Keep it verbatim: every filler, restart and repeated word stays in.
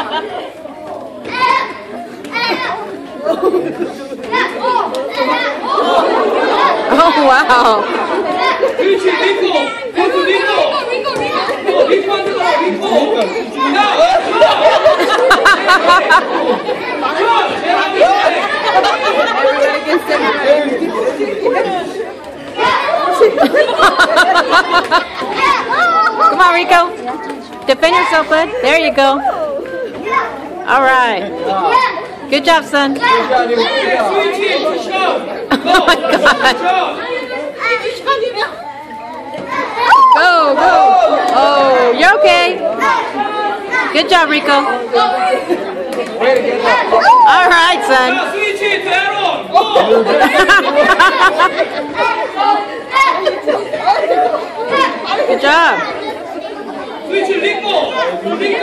Oh, wow. 그렇지, 리코. 리코, 리코. 리코, 리코. 리코한테 가, 리코. 야, Come on, Rico. Defend yourself, bud. There you go. All right. Good job, son. 스위치, 샷. Oh my God. Go, go. Oh, you're okay. Good job, Rico. All right, son. 자, 스위치, 대로. Good job. 스위치, 리코. 리코.